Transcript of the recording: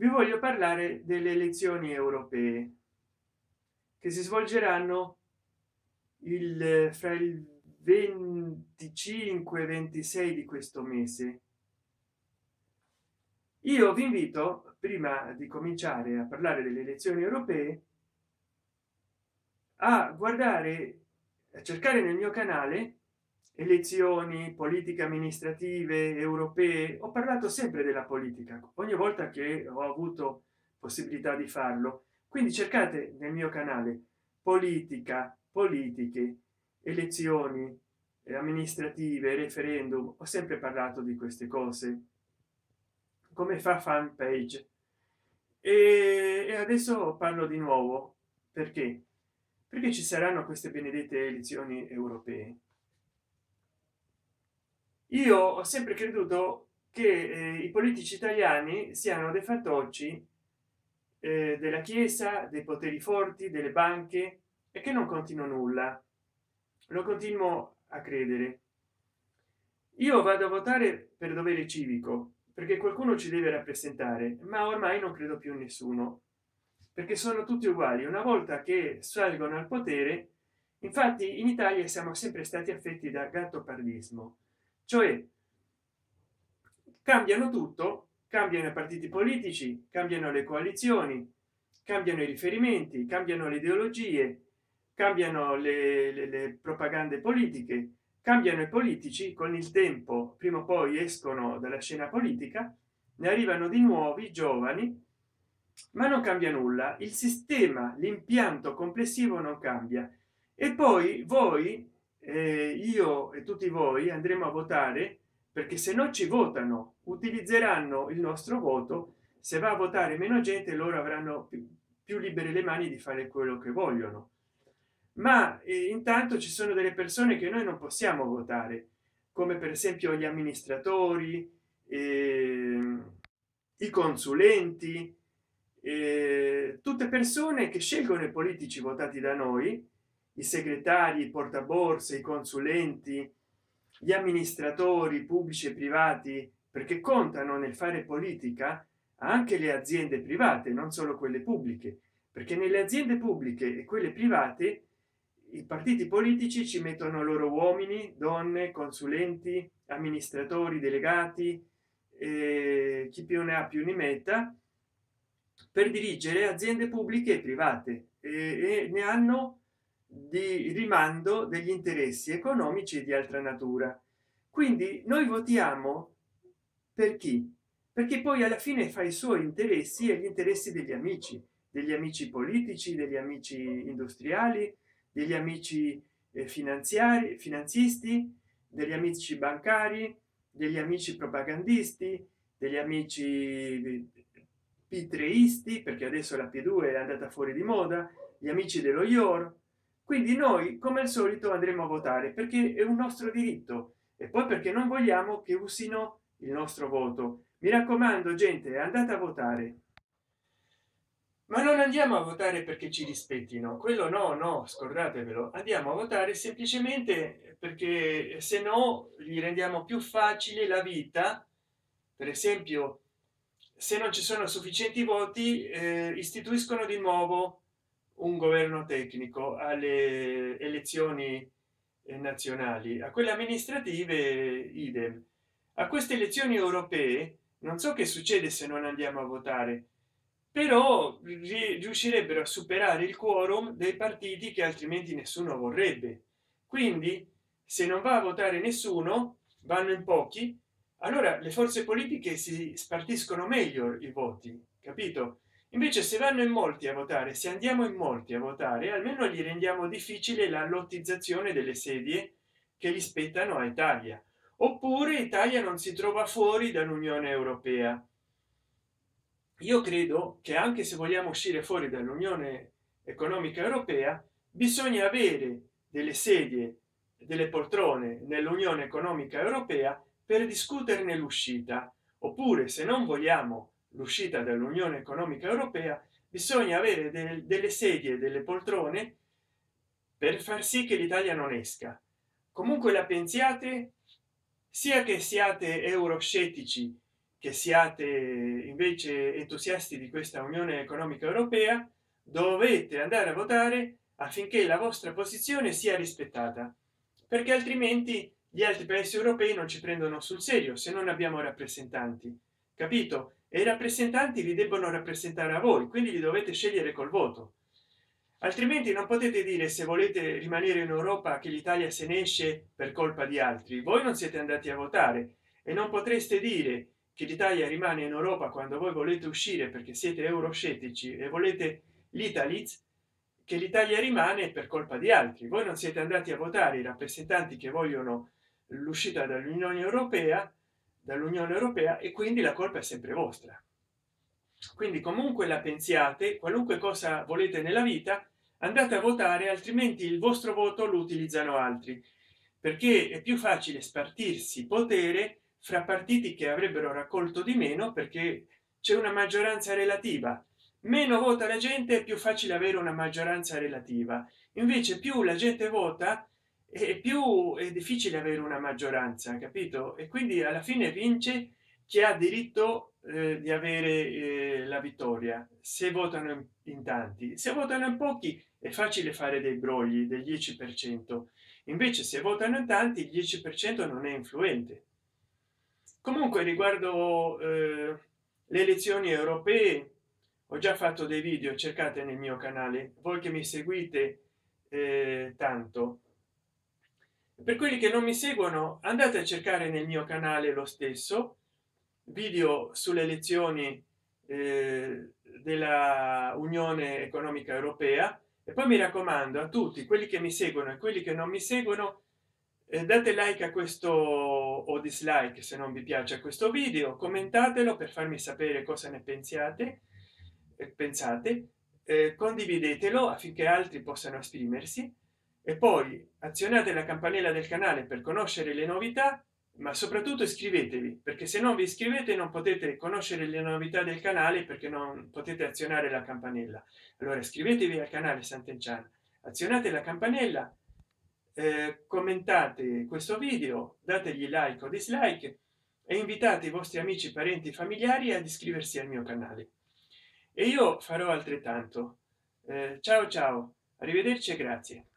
vi voglio parlare delle elezioni europee che si svolgeranno fra il 25 e 26 di questo mese. Io vi invito, prima di cominciare a parlare delle elezioni europee, a guardare, a cercare nel mio canale elezioni, politiche amministrative europee. Ho parlato sempre della politica ogni volta che ho avuto possibilità di farlo, quindi cercate nel mio canale politica, politiche, elezioni amministrative, referendum. Ho sempre parlato di queste cose come fa fan page e adesso parlo di nuovo perché ci saranno queste benedette elezioni europee. Io ho sempre creduto che i politici italiani siano dei fantocci della chiesa, dei poteri forti, delle banche, e che non contino nulla. Lo continuo a credere. Io vado a votare per dovere civico, perché qualcuno ci deve rappresentare, ma ormai non credo più in nessuno, perché sono tutti uguali una volta che salgono al potere. Infatti in Italia siamo sempre stati affetti da gattopardismo, cioè cambiano tutto, cambiano i partiti politici, cambiano le coalizioni, cambiano i riferimenti, cambiano le ideologie, cambiano le propagande politiche, cambiano i politici. Con il tempo prima o poi escono dalla scena politica, ne arrivano di nuovi giovani, ma non cambia nulla. Il sistema, l'impianto complessivo non cambia. E poi voi, io e tutti voi andremo a votare, perché se non ci votano utilizzeranno il nostro voto. Se va a votare meno gente, loro avranno più libere le mani di fare quello che vogliono. Ma intanto ci sono delle persone che noi non possiamo votare, come per esempio gli amministratori, i consulenti, tutte persone che scelgono i politici votati da noi, i segretari, i portaborse, i consulenti, gli amministratori pubblici e privati, perché contano nel fare politica anche le aziende private, non solo quelle pubbliche, perché nelle aziende pubbliche e quelle private i partiti politici ci mettono loro uomini, donne, consulenti, amministratori, delegati, chi più ne ha più ne metta, per dirigere aziende pubbliche e private, e ne hanno di rimando degli interessi economici e di altra natura. Quindi noi votiamo per chi? Perché poi alla fine fa i suoi interessi e gli interessi degli amici politici, degli amici industriali, degli amici finanziari, finanzisti, degli amici bancari, degli amici propagandisti, degli amici p3isti, perché adesso la p2 è andata fuori di moda, gli amici dello IOR. Quindi noi come al solito andremo a votare perché è un nostro diritto, e poi perché non vogliamo che usino il nostro voto. Mi raccomando, gente, andate a votare, ma non andiamo a votare perché ci rispettino, quello no, no, scordatevelo. Andiamo a votare semplicemente perché se no gli rendiamo più facile la vita. Per esempio, se non ci sono sufficienti voti, istituiscono di nuovo un governo tecnico alle elezioni nazionali. A quelle amministrative idem. A queste elezioni europee non so che succede se non andiamo a votare, però riuscirebbero a superare il quorum dei partiti che altrimenti nessuno vorrebbe. Quindi se non va a votare nessuno, vanno in pochi, allora le forze politiche si spartiscono meglio i voti, capito? Invece se vanno in molti a votare, se andiamo in molti a votare, almeno gli rendiamo difficile la lottizzazione delle sedie che gli spettano a Italia. Oppure Italia non si trova fuori dall'Unione Europea. Io credo che anche se vogliamo uscire fuori dall'Unione Economica Europea, bisogna avere delle sedie, delle poltrone nell'Unione Economica Europea per discuterne l'uscita. Oppure, se non vogliamo l'uscita dall'Unione Economica Europea, bisogna avere delle sedie, delle poltrone per far sì che l'Italia non esca. Comunque la pensiate, sia che siate euroscettici che siate invece entusiasti di questa Unione Economica Europea, dovete andare a votare affinché la vostra posizione sia rispettata, perché altrimenti gli altri paesi europei non ci prendono sul serio se non abbiamo rappresentanti, capito? E i rappresentanti vi debbono rappresentare a voi, quindi li dovete scegliere col voto, altrimenti non potete dire, se volete rimanere in Europa, che l'Italia se ne esce per colpa di altri. Voi non siete andati a votare e non potreste dire che l'Italia rimane in Europa quando voi volete uscire perché siete euroscettici e volete l'Italiz, che l'Italia rimane per colpa di altri. Voi non siete andati a votare i rappresentanti che vogliono l'uscita dall'Unione Europea, e quindi la colpa è sempre vostra. Quindi comunque la pensiate, qualunque cosa volete nella vita, andate a votare, altrimenti il vostro voto lo utilizzano altri, perché è più facile spartirsi potere fra partiti che avrebbero raccolto di meno, perché c'è una maggioranza relativa. Meno vota la gente, è più facile avere una maggioranza relativa. Invece più la gente vota e più è difficile avere una maggioranza, capito? E quindi alla fine vince chi ha diritto di avere la vittoria. Se votano in tanti, se votano in pochi è facile fare dei brogli del 10%, invece se votano in tanti il 10% non è influente. Comunque riguardo le elezioni europee ho già fatto dei video, cercate nel mio canale, voi che mi seguite tanto. Per quelli che non mi seguono, andate a cercare nel mio canale lo stesso video sulle elezioni della Unione Economica Europea, e poi mi raccomando a tutti quelli che mi seguono e quelli che non mi seguono, date like a questo o dislike se non vi piace questo video, commentatelo per farmi sapere cosa ne pensate, condividetelo affinché altri possano esprimersi, e poi azionate la campanella del canale per conoscere le novità, ma soprattutto iscrivetevi, perché se non vi iscrivete non potete conoscere le novità del canale, perché non potete azionare la campanella. Allora iscrivetevi al canale Sant'Enchan, azionate la campanella, commentate questo video, dategli like o dislike e invitate i vostri amici, parenti, familiari ad iscriversi al mio canale, e io farò altrettanto. Ciao ciao, arrivederci e grazie.